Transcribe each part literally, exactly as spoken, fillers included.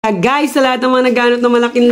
Uh, guys, sa lahat ng mga nagganot na malaking...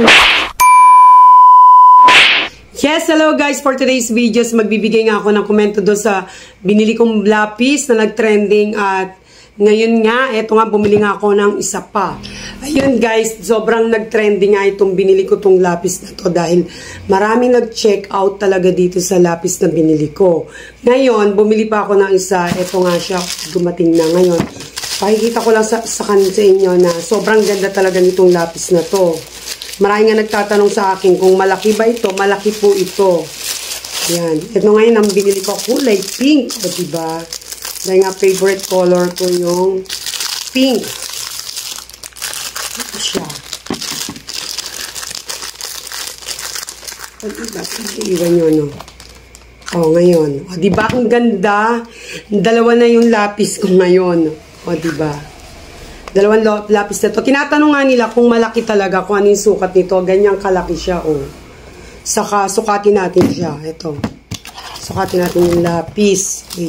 Yes, hello guys. For today's videos, magbibigay nga ako ng komento doon sa binili kong lapis na nag-trending at ngayon nga, eto nga, bumili nga ako ng isa pa. Ayun guys, sobrang nag-trending nga itong binili ko tong lapis na to dahil maraming nag-check out talaga dito sa lapis na binili ko. Ngayon, bumili pa ako ng isa. Eto nga siya, dumating na ngayon. Pakikita ko lang sa, sa, sa inyo na sobrang ganda talaga nitong lapis na to. Maraming nga nagtatanong sa akin kung malaki ba ito. Malaki po ito. Yan. Ito ngayon ang binili ko, kulay pink. O diba? Dahil nga favorite color ko yung pink. Ito siya. O diba? Iiwan nyo, no? O, ngayon. O diba? Ang ganda. Dalawa na yung lapis ko ngayon. O, diba? Dalawang lapis na to. Tinatanong nga nila kung malaki talaga, kung ano yung sukat nito. Ganyang kalaki siya, o. Saka, sukatin natin siya. Ito. Sukatin natin yung lapis. Okay.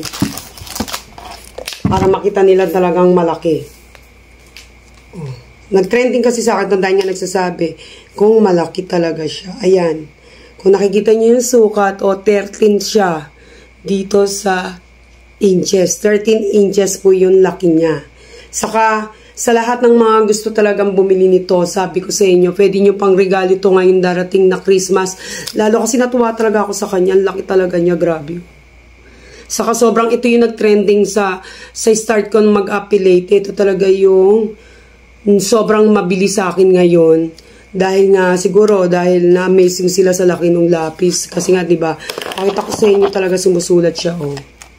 Para makita nila talagang malaki. O. Nag-trending kasi sa akin dahil nga nagsasabi kung malaki talaga siya. Ayan. Kung nakikita niyo yung sukat, o, thirteen siya. Dito sa inches. thirteen inches po yung laki niya. Saka, sa lahat ng mga gusto talagang bumili nito, sabi ko sa inyo, pwede nyo pang regalo ito ngayon darating na Christmas. Lalo kasi natuwa talaga ako sa kanya. Ang laki talaga niya, grabe. Saka sobrang ito yung nag-trending sa, sa start ko mag-affiliate. Ito talaga yung sobrang mabilis sa akin ngayon. Dahil nga, siguro, dahil na-amazing sila sa laki ng lapis. Kasi nga, diba, pakita ko sa inyo talaga sumusulat siya, oh.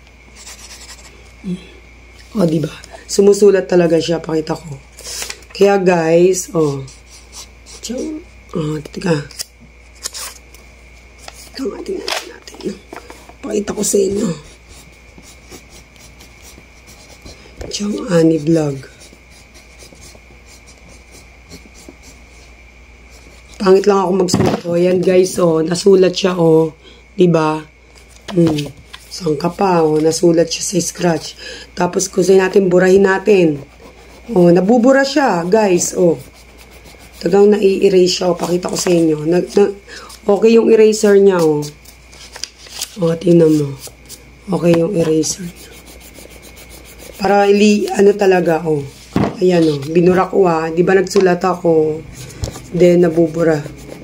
O, diba? Sumusulat talaga siya. Pakita ko. Kaya, guys, o. O, tika. Ika nga, tingnan natin. Pakita ko sa inyo. Chang Ani Vlog. Pangit lang ako magsulat. O, yan, guys, o. Nasulat siya, o. Diba? Hmm. Saan ka pa, o, nasulat siya sa scratch. Tapos, kusay natin, burahin natin. O, nabubura siya, guys, o. Tagang nai-erase siya, o, pakita ko sa inyo. Na, na, okay yung eraser niya, o. O, tingnan mo. Okay yung eraser niya. Para, ili, ano talaga, o. Ayan, o, binura ko, ah. Di ba nagsulat ako? Then, nabubura.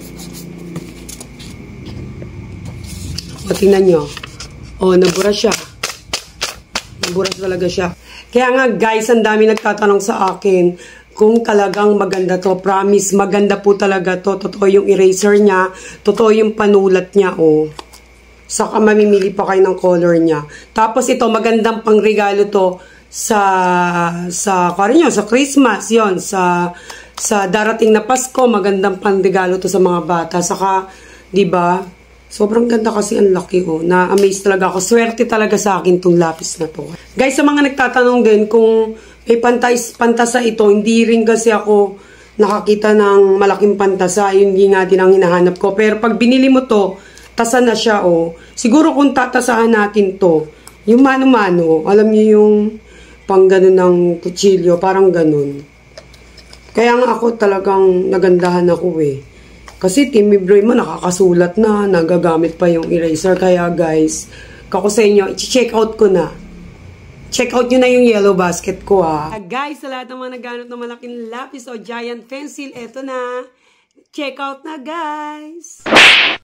O, tingnan nyo. Oh, nabura siya. Nabura talaga siya. Kaya nga guys, ang dami nagtatanong sa akin kung talagang maganda to. Promise, maganda po talaga to. Totoo yung eraser niya. Totoo yung panulat niya, oh. Saka mamimili pa kayo ng color niya. Tapos ito, magandang pangregalo to sa, sa, kaya nyo, sa Christmas, yon sa, sa darating na Pasko, magandang pangregalo to sa mga bata. Saka, di ba? Sobrang ganda kasi ang laki, oh. Na-amaze talaga ako. Swerte talaga sa akin tong lapis na to. Guys, sa mga nagtatanong din kung may pantay, pantasa ito, hindi rin kasi ako nakakita ng malaking pantasa. Yun din nga din ang hinahanap ko. Pero pag binili mo to, tasa na siya, oh. Siguro kung tatasahan natin to, yung mano-mano, alam niyo yung pang ganun ng kutsilyo, parang ganun. Kaya nga ako talagang nagandahan ako, eh. Kasi timibroy mo, nakakasulat na, nagagamit pa yung eraser. Kaya guys, kako sa inyo, i-check out ko na. Check out nyo na yung yellow basket ko, ah. Uh, guys, sa lahat ng mga nagganot ng malaking lapis o giant pencil, eto na. Check out na, guys!